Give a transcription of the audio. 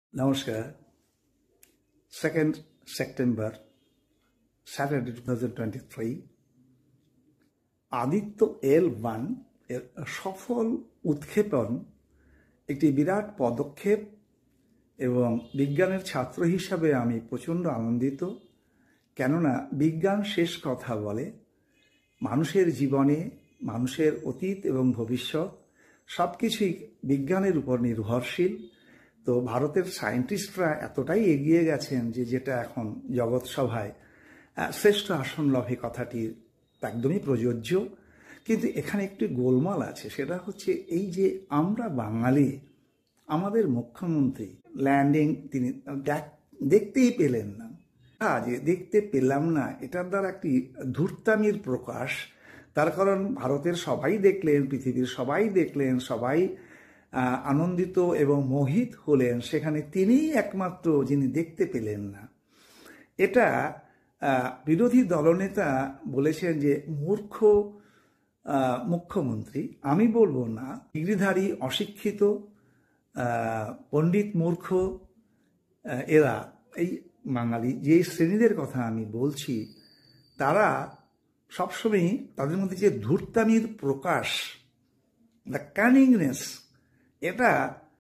নমস্কার। 2nd September Saturday 2023 Aditya L1 এর সফল উৎক্ষেপণ একটি বিরাট পদক্ষেপ এবং বিজ্ঞানের ছাত্র হিসাবে আমি প্রচণ্ড আনন্দিত। কেননা বিজ্ঞান শেষ কথা বলে। মানুষের জীবনে মানুষের অতীত এবং ভবিষ্যৎ সব কিছুই বিজ্ঞানের উপর নির্ভরশীল। তো ভারতের সায়েন্টিস্টরা এতটাই এগিয়ে গেছেন যে যেটা এখন জগৎ সভায় শ্রেষ্ঠ আসন লাভে কথাটি একদমই প্রযোজ্য। কিন্তু এখানে একটি গোলমাল আছে, সেটা হচ্ছে এই যে আমরা বাঙালি, আমাদের মুখ্যমন্ত্রী ল্যান্ডিং তিনি দেখতেই পেলেন না। যে দেখতে পেলাম না, এটার দ্বারা একটি ধূর্তামির প্রকাশ। তার কারণ ভারতের সবাই দেখলেন, পৃথিবীর সবাই দেখলেন, সবাই আনন্দিত এবং মোহিত হলেন, সেখানে তিনিই একমাত্র যিনি দেখতে পেলেন না। এটা বিরোধী দলনেতা বলেছেন যে মূর্খ মুখ্যমন্ত্রী। আমি বলবো না, ডিগ্রিধারী অশিক্ষিত পণ্ডিত মূর্খ এরা, এই বাঙালি যে শ্রেণীদের কথা আমি বলছি, তারা সবসময় তাদের মধ্যে যে ধূর্তামির প্রকাশ, দ্য ক্যানিংনেস, এটা